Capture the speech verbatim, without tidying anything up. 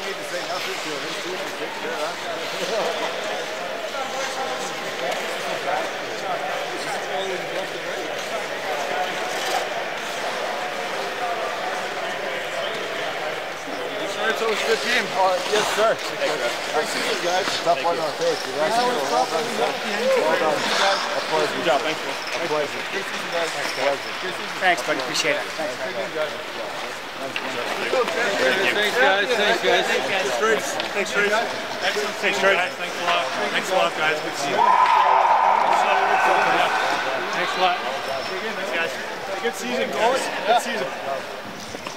need to say nothing to him. His team will take care of that. It's always a good team. Uh, yes, sir. Nice season, guys. Tough one on our face. You've actually done well done, sir. Well done. A pleasure. Good job. Thank you. A pleasure. Good season, guys. A pleasure. Thanks, buddy. Appreciate it. Thanks, guys. Thanks, guys. Thanks, guys. Thanks, Trace. Thanks, Trace. Excellent. Thanks, Trace. Thanks a lot. Thanks a lot, guys. Good to see you. Thanks a lot. Thanks, guys. Good season, boys. Good season.